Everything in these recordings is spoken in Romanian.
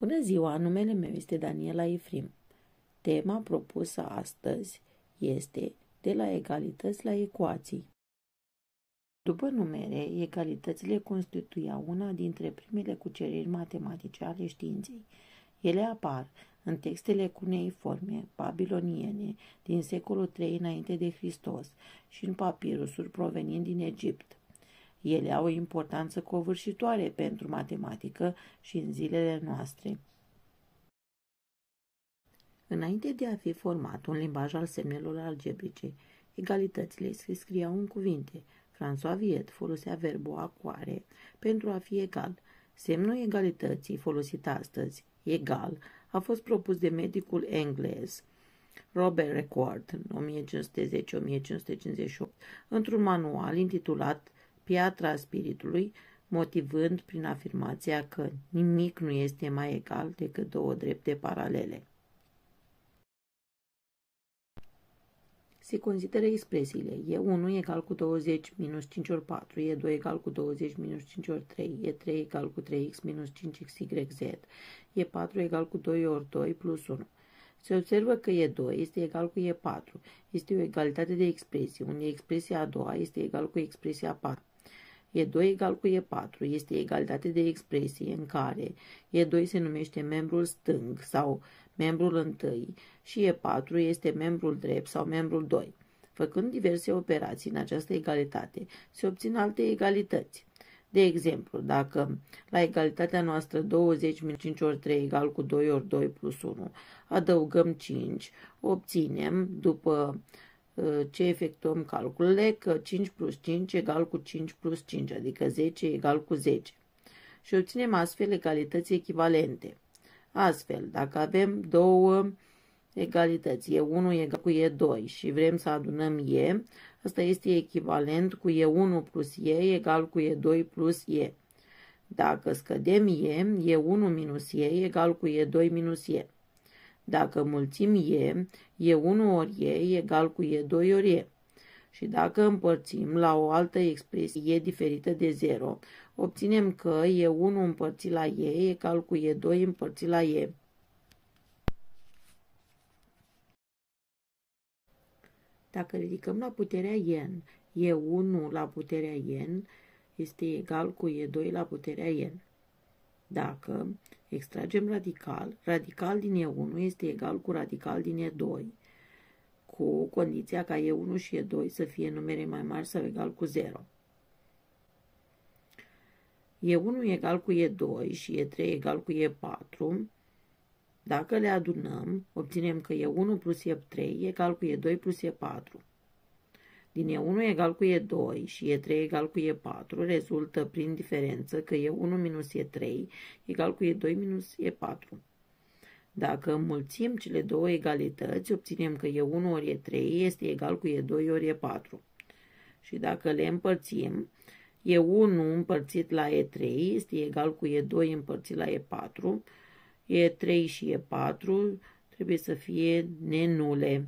Bună ziua, numele meu este Daniela Efrim. Tema propusă astăzi este de la egalități la ecuații. După numere, egalitățile constituiau una dintre primele cuceriri matematice ale științei. Ele apar în textele cuneiforme babiloniene din secolul III înainte de Hristos și în papirusuri provenind din Egipt. Ele au o importanță covârșitoare pentru matematică și în zilele noastre. Înainte de a fi format un limbaj al semnelor algebrice, egalitățile se scriau în cuvinte. François Viet folosea verbul acoare pentru a fi egal. Semnul egalității folosit astăzi, egal, a fost propus de medicul englez Robert Record în 1510-1558 într-un manual intitulat Piatra Spiritului, motivând prin afirmația că nimic nu este mai egal decât două drepte paralele. Se consideră expresiile E1 egal cu 20 minus 5 ori 4, E2 egal cu 20 minus 5 ori 3, E3 egal cu 3x minus 5xyz, E4 egal cu 2 ori 2 plus 1. Se observă că E2 este egal cu E4. Este o egalitate de expresii, unde expresia a doua este egal cu expresia a 4. E2 egal cu E4 este egalitate de expresie în care E2 se numește membrul stâng sau membrul întâi și E4 este membrul drept sau membrul 2. Făcând diverse operații în această egalitate, se obțin alte egalități. De exemplu, dacă la egalitatea noastră 20 minus 5 ori 3 egal cu 2 ori 2 plus 1, adăugăm 5, obținem, după ce efectuăm calculele, că 5 plus 5 egal cu 5 plus 5, adică 10 egal cu 10. Și obținem astfel egalități echivalente. Astfel, dacă avem două egalități, E1 egal cu E2 și vrem să adunăm E, asta este echivalent cu E1 plus E egal cu E2 plus E. Dacă scădem E1 minus E egal cu E2 minus E. Dacă mulțim E1 ori E egal cu E2 ori E. Și dacă împărțim la o altă expresie E diferită de 0, obținem că E1 împărțit la E egal cu E2 împărțit la E. Dacă ridicăm la puterea n, E1 la puterea n este egal cu E2 la puterea n. Dacă extragem radical, radical din E1 este egal cu radical din E2, cu condiția ca E1 și E2 să fie numere mai mari sau egal cu 0. E1 egal cu E2 și E3 egal cu E4. Dacă le adunăm, obținem că E1 plus E3 egal cu E2 plus E4. Din E1 egal cu E2 și E3 egal cu E4 rezultă prin diferență că E1 minus E3 egal cu E2 minus E4. Dacă înmulțim cele două egalități, obținem că E1 ori E3 este egal cu E2 ori E4. Și dacă le împărțim, E1 împărțit la E3 este egal cu E2 împărțit la E4. E3 și E4 trebuie să fie nenule.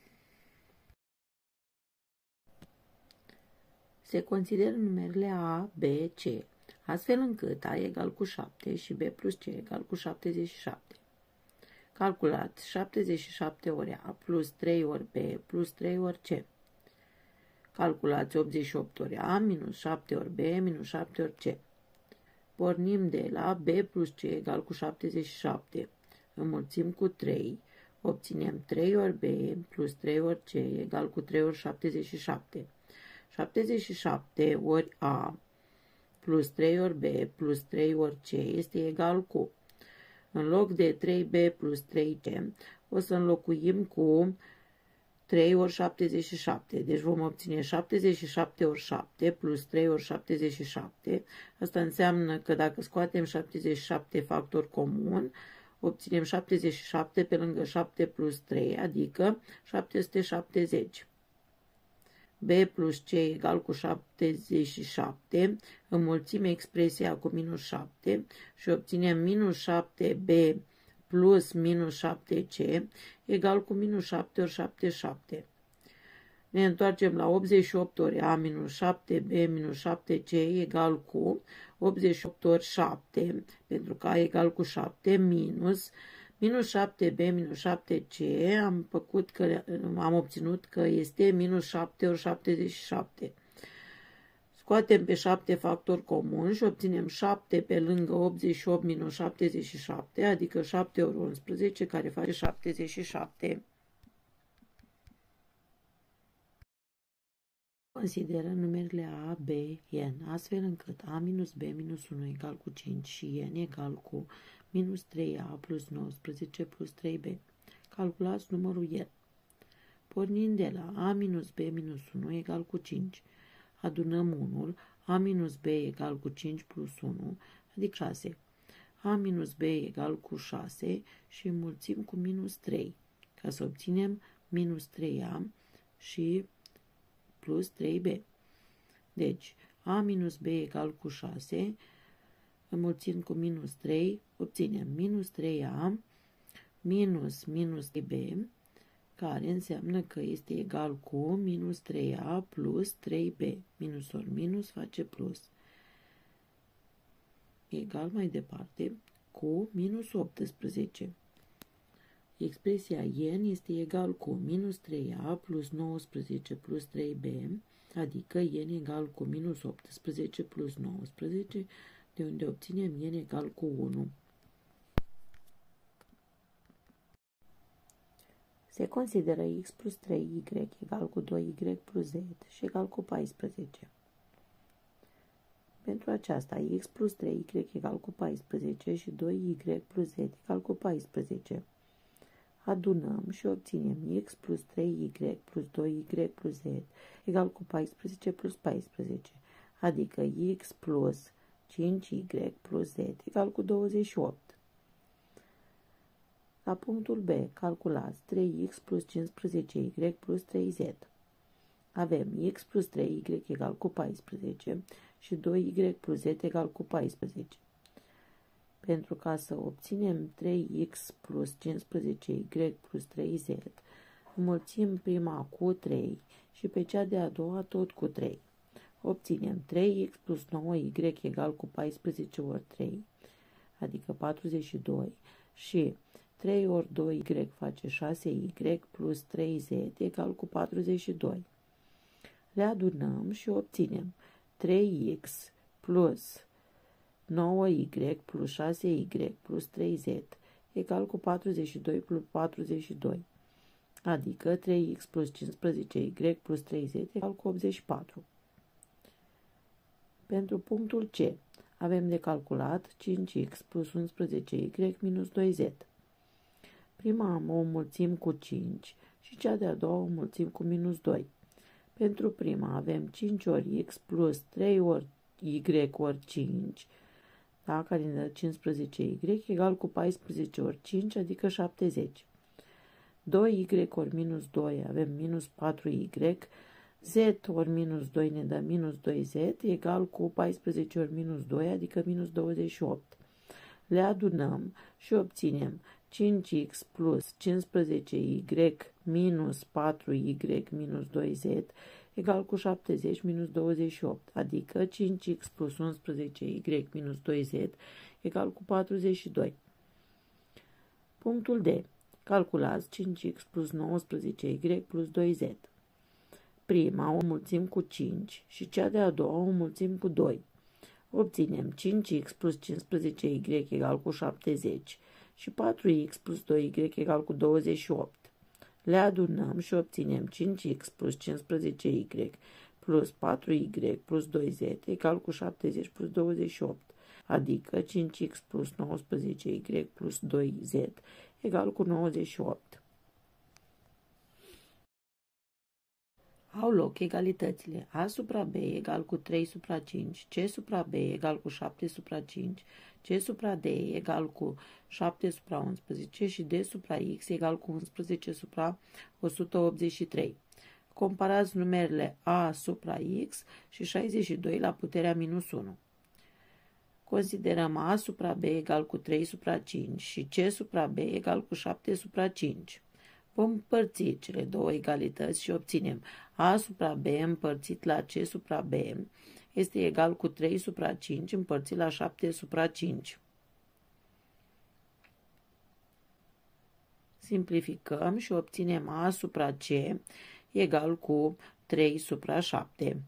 Se consideră numerele A, B, C, astfel încât A egal cu 7 și B plus C egal cu 77. Calculați 77 ori A plus 3 ori B plus 3 ori C. Calculați 88 ori A minus 7 ori B minus 7 ori C. Pornim de la B plus C egal cu 77. Înmulțim cu 3. Obținem 3 ori B plus 3 ori C egal cu 3 ori 77. 77 ori A plus 3 ori B plus 3 ori C este egal cu, în loc de 3B plus 3C, o să înlocuim cu 3 ori 77. Deci vom obține 77 ori 7 plus 3 ori 77. Asta înseamnă că dacă scoatem 77 factor comun, obținem 77 pe lângă 7 plus 3, adică 770. B plus C egal cu 77, înmulțim expresia cu minus 7 și obținem minus 7B plus minus 7C egal cu minus 7 ori 7, 7. Ne întoarcem la 88 ori A minus 7B minus 7C egal cu 88 ori 7, pentru că A egal cu 7, minus 7B minus 7C, am obținut că este minus 7 ori 77. Scoatem pe 7 factori comuni și obținem 7 pe lângă 88 minus 77, adică 7 ori 11, care face 77. Consideră numerele A, B, N, astfel încât A minus B minus 1 egal cu 5 și N egal cu minus 3A plus 19 plus 3B. Calculați numărul N. Pornind de la A minus B minus 1 egal cu 5, adunăm 1, A minus B egal cu 5 plus 1, adică 6. A minus B egal cu 6 și înmulțim cu minus 3, ca să obținem minus 3A și plus 3B. Deci, A minus B egal cu 6, înmulțim cu minus 3, obținem minus 3A minus 3B, care înseamnă că este egal cu minus 3A plus 3B. Minus ori minus face plus. Egal mai departe cu minus 18. Expresia N este egal cu minus 3A plus 19 plus 3B, adică N egal cu minus 18 plus 19, de unde obținem N egal cu 1. Se consideră x plus 3y egal cu 2y plus z și egal cu 14. Pentru aceasta, x plus 3y egal cu 14 și 2y plus z egal cu 14. Adunăm și obținem x plus 3y plus 2y plus z egal cu 14 plus 14, adică x plus 5y plus z egal cu 28. La punctul B, calculați 3x plus 15y plus 3z. Avem x plus 3y egal cu 14 și 2y plus z egal cu 14. Pentru ca să obținem 3x plus 15y plus 3z, înmulțim prima cu 3 și pe cea de-a doua tot cu 3. Obținem 3x plus 9y egal cu 14 ori 3, adică 42, și 3 ori 2y face 6y plus 3z egal cu 42. Le adunăm și obținem 3x plus 9y plus 6y plus 3z egal cu 42 plus 42, adică 3x plus 15y plus 3z egal cu 84. Pentru punctul C, avem de calculat 5x plus 11y minus 2z. Prima o înmulțim cu 5 și cea de-a doua o înmulțim cu minus 2. Pentru prima avem 5 ori x plus 3 ori y ori 5, da, care ne dă 15y, egal cu 14 ori 5, adică 70. 2y ori minus 2 avem minus 4y, z ori minus 2 ne dă minus 2z, egal cu 14 ori minus 2, adică minus 28. Le adunăm și obținem 5x plus 15y minus 4y minus 2z egal cu 70 minus 28, adică 5x plus 11y minus 2z egal cu 42. Punctul D. Calculați 5x plus 19y plus 2z. Prima o mulțim cu 5 și cea de-a doua o mulțim cu 2. Obținem 5x plus 15y egal cu 70 și 4x plus 2y egal cu 28. Le adunăm și obținem 5x plus 15y plus 4y plus 2z egal cu 70 plus 28, adică 5x plus 19y plus 2z egal cu 98. Au loc egalitățile A supra B egal cu 3 supra 5, C supra B egal cu 7 supra 5, C supra D egal cu 7 supra 11 și D supra X egal cu 11 supra 183. Comparați numerele A supra X și 62 la puterea minus 1. Considerăm A supra B egal cu 3 supra 5 și C supra B egal cu 7 supra 5. Vom împărți cele două egalități și obținem a supra b împărțit la c supra b este egal cu 3 supra 5 împărțit la 7 supra 5. Simplificăm și obținem a supra c egal cu 3 supra 7.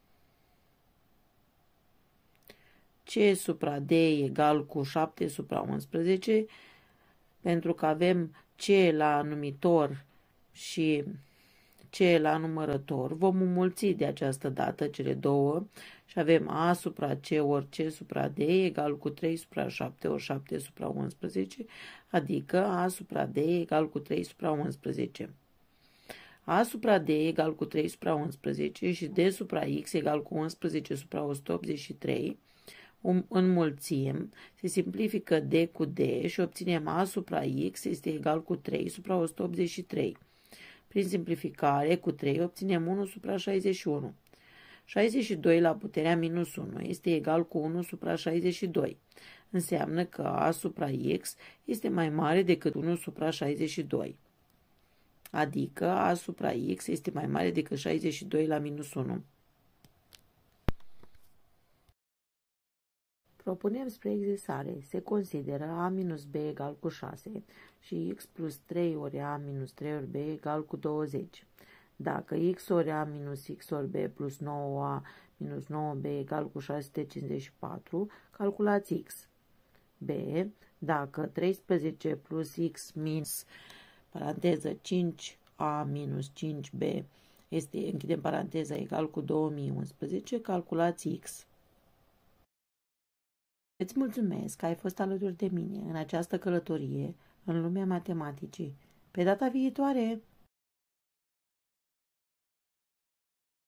C supra D egal cu 7 supra 11, pentru că avem C la numitor și C la numărător, vom înmulți de această dată cele două și avem A supra C ori C supra D egal cu 3 supra 7 ori 7 supra 11, adică A supra D egal cu 3 supra 11. A supra D egal cu 3 supra 11 și D supra X egal cu 11 supra 183, înmulțim, se simplifică D cu D și obținem A supra X este egal cu 3 supra 183. Prin simplificare, cu 3 obținem 1 supra 61. 62 la puterea minus 1 este egal cu 1 supra 62. Înseamnă că A supra X este mai mare decât 1 supra 62. Adică A supra X este mai mare decât 62 la minus 1. Propunem spre exersare. Se consideră a minus b egal cu 6 și x plus 3 ori a minus 3 ori b egal cu 20. Dacă x ori a minus x ori b plus 9a minus 9b egal cu 654, calculați x. B. Dacă 13 plus x minus, paranteză, 5a minus 5b este, închidem paranteza, egal cu 2011, calculați x. Îți mulțumesc că ai fost alături de mine în această călătorie în lumea matematicii. Pe data viitoare!